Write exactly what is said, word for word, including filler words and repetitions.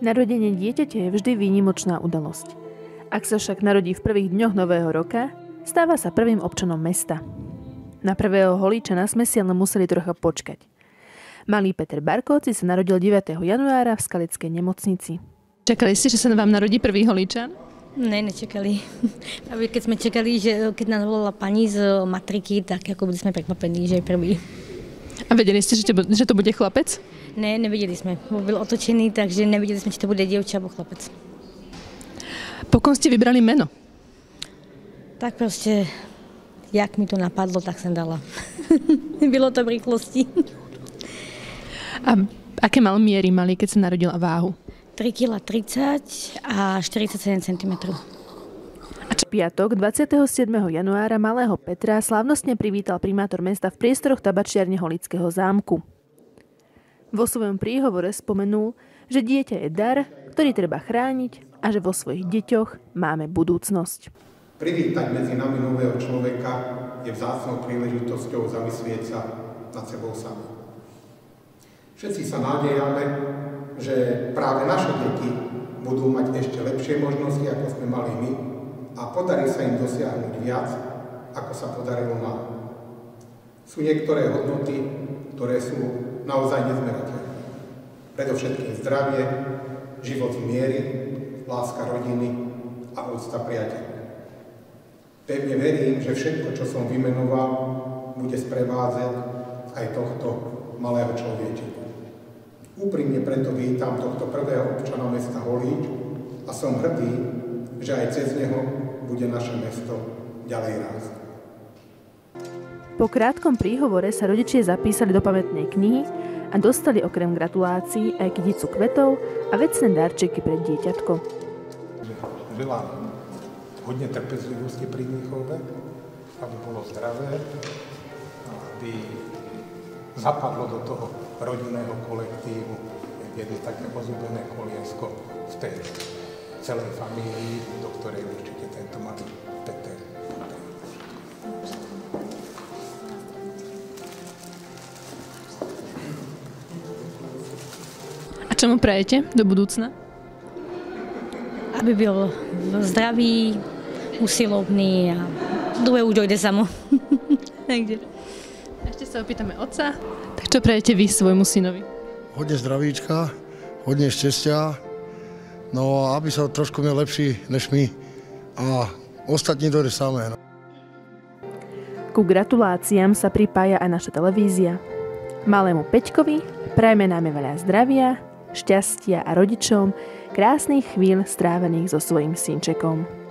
Narodenie dieťaťa je vždy výnimočná udalosť. Ak sa však narodí v prvých dňoch nového roka, stáva sa prvým občanom mesta. Na prvého holíčana sme si ale museli trocha počkať. Malý Peter Barkovci sa narodil deviateho januára v skalickej nemocnici. Čakali ste, že sa vám narodí prvý holíčan? Ne, nečakali. Aby keď sme čakali, že keď nás volala pani z matriky, tak ako boli sme prekvapení, že je prvý. A vedeli ste, že to, že to bude chlapec? Ne, nevedeli sme. Byl otočený, takže nevedeli sme, či to bude dievča alebo chlapec. Po kom ste vybrali meno? Tak proste, jak mi to napadlo, tak som dala. Bylo to v rýchlosti. A aké mal miery mali, keď sa narodil, a váhu? tri celé tridsať a štyridsaťsedem centimetrov. Piatok dvadsiateho siedmeho januára malého Petra slávnostne privítal primátor mesta v priestoroch tabačiarne Holického zámku. Vo svojom príhovore spomenul, že dieťa je dar, ktorý treba chrániť a že vo svojich deťoch máme budúcnosť. Privítať medzi nami nového človeka je vzácnou príležitosťou zamyslieť sa nad sebou sami. Všetci sa nádejame, že práve naše deti budú mať ešte lepšie možnosti, ako sme mali my, a podarí sa im dosiahnuť viac, ako sa podarilo nám. Sú niektoré hodnoty, ktoré sú naozaj nezmerateľné. Predovšetkým zdravie, život v miery, láska rodiny a úcta priateľov. Pevne verím, že všetko, čo som vymenoval, bude sprevádzať aj tohto malého človečika. Úprimne preto vítam tohto prvého občana mesta Holíč a som hrdý, že aj cez neho bude naše mesto ďalej rásť. Po krátkom príhovore sa rodičia zapísali do pamätnej knihy a dostali okrem gratulácií aj kyticu kvetov a vecné darčeky pre dieťatko. Želám hodne trpezlivosti pri výchove, aby bolo zdravé, aby zapadlo do toho rodinného kolektívu jedno také ozúbené koliesko v tej celej familii, do ktorej určite tento malý Peter. A čo mu prajete do budúcna? Aby byl zdravý, usilovný a druhé už dojde samo. Takže. Ešte sa opýtame otca. Tak čo prajete vy svojmu synovi? Hodne zdravíčka, hodne šťastia, no a aby sa trošku měl lepší než my a ostatní to je samé. No. Ku gratuláciám sa pripája aj naša televízia. Malému Peťkovi prajme najmä veľa zdravia, šťastia a rodičom krásnych chvíľ strávených so svojím synčekom.